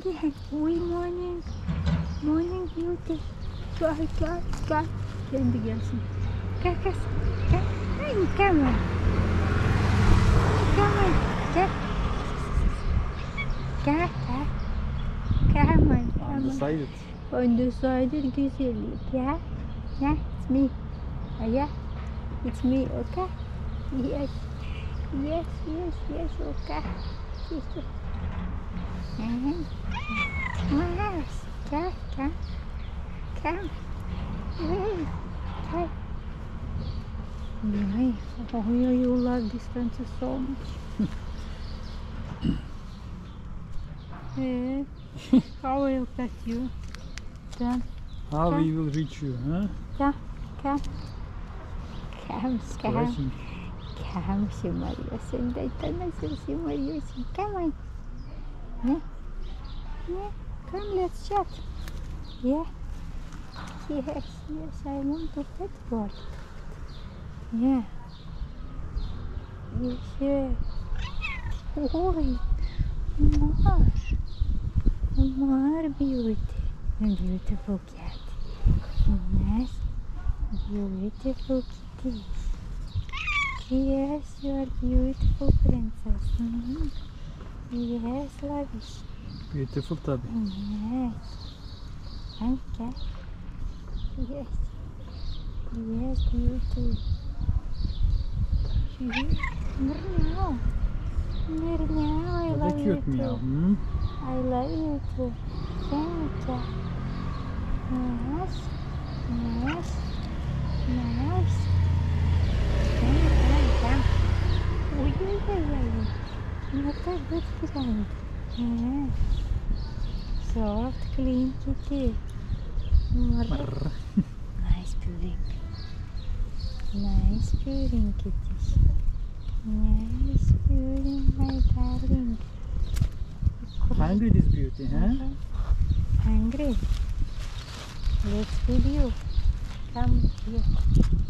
Morning. Uy, morning. Morning, beauty. Go. Kendi gelsin. Gel. Ay, come on. Gel. Come on. Undecided. Undecided güzellik. Yeah, it's me. Yeah, it's me, okay? Yes, okay. Yes. Come. Okay. You love this country so much. How will pet you? How we will reach you, huh? Come. Stretching. Come, si Mariusin. Dito na si Mariusin. Come on. Yeah. Come, let's chat. Yeah. Yes, I want to pet bird. Yeah. Yes. Oi. More beautiful cat. Yes. Beautiful kitty. Yes, you are beautiful princess. Yes, lavish. Beautiful tabby. Yes. Okay. Yes, beauty. Meow. I love you Cute too. meow. I love you too. Thank you. Yes. Come. Ой. Not a good friend. Yeah. Soft, clean kitty. Nice purring, kitty. Nice purring, my darling. Hungry this beauty, huh? Hungry? Let's feed you. Come here.